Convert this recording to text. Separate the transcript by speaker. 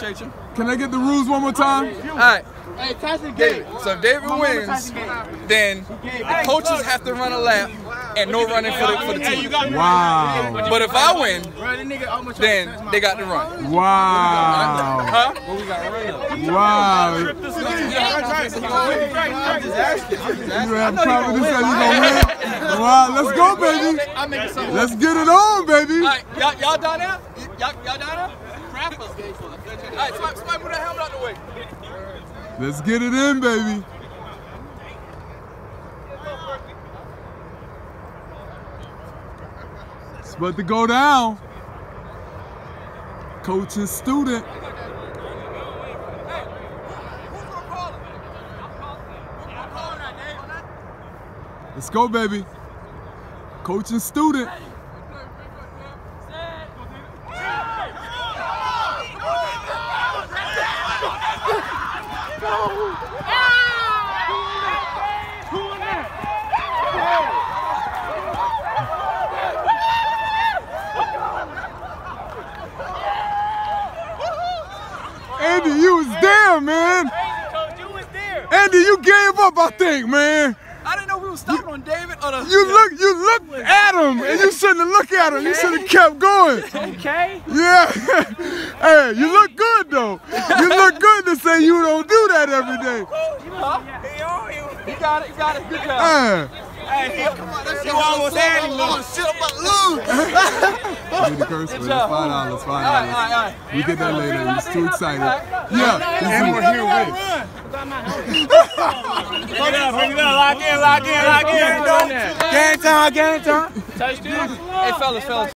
Speaker 1: Appreciate you.
Speaker 2: Can I get the rules one more time?
Speaker 1: All right.
Speaker 3: Hey, Tyson David.
Speaker 1: So if David wins, then the coaches have to run a lap and no running for the team.
Speaker 2: Wow.
Speaker 1: But if I win, then they got to run.
Speaker 2: Wow.
Speaker 1: Huh?
Speaker 2: Wow. You have confidence that you're going to win? Wow, let's go, baby. Let's get it on, baby.
Speaker 1: All right, y'all down there? Y'all down there? All right, somebody put that helmet out the way.
Speaker 2: Let's get it in, baby. It's about to go down. Coach and student. Let's go, baby. Coach and student. Andy, you was there, man.
Speaker 1: Coach, you was there.
Speaker 2: Andy, you gave up, I think, man.
Speaker 1: I didn't know we were stopping on David or the.
Speaker 2: You looked at him, and you shouldn't have looked at him. You should have kept going.
Speaker 3: Okay.
Speaker 2: Yeah. Hey, you look good though. You look good to say you don't do that every day.
Speaker 1: You got it. Good job.
Speaker 3: Hey, you almost had him.
Speaker 1: Shit, I'm about to lose.
Speaker 2: Give me the curse word. It's $5. $5.
Speaker 1: All right.
Speaker 2: We get that later. He's too excited. Yeah.
Speaker 3: Bring it up. Lock in. Game time.
Speaker 1: Hey, fellas.